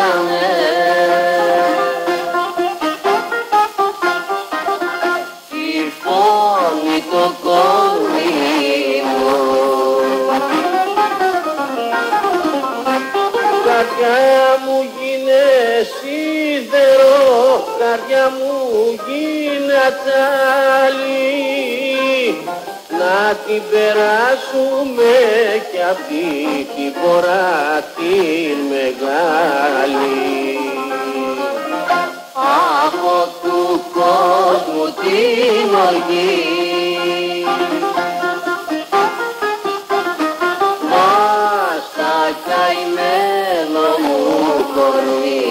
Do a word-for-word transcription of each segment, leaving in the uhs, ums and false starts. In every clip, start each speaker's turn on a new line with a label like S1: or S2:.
S1: πήσανε τη φωνή το κορμί μου. Καρδιά μου γίνε σίδερο, καρδιά μου γίνε ατσάλι, να την περάσουμε κι αυτή τη φορά την μεγάλη. Από του κόσμου την οργή μας τα καημένο μου κορμί.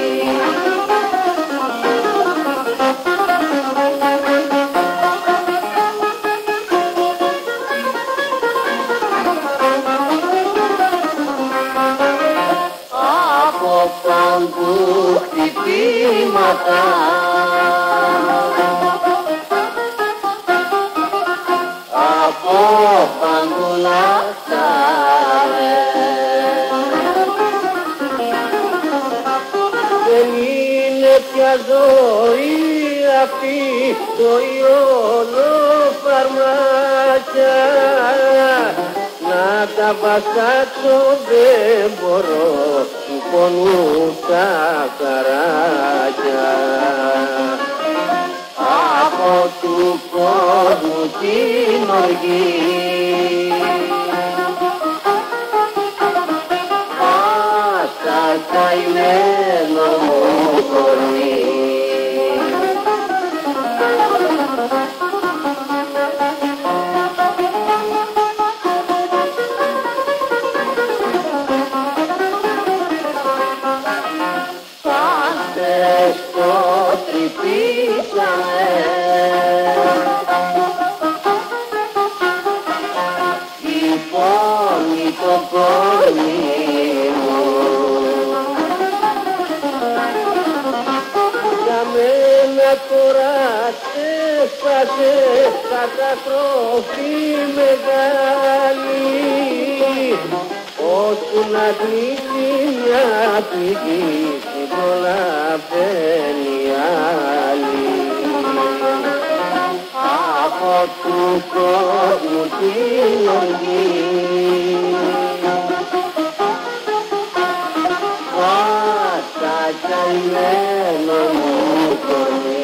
S1: Από παντού χτυπήματα από παντού λαχτάρε. Δεν είναι πια ζωή αυτή, ζωή όλο φαρμάκια, να τα βαστάξω δεν μπορώ, του πονούν τα καράκια. Από του κόσμου την οργή μας τα καημένο μου κορμί. Πάντες το τρυπήσανε η φωνή το κορμί μου. Για μένα τώρα ξέσπασε καταστροφή μεγάλη, ώσπου να κλείσει μια πηγή στην προλαβαίνει άλλη. Από του κόσμου την οργή μας τα καημένο μου κορμί.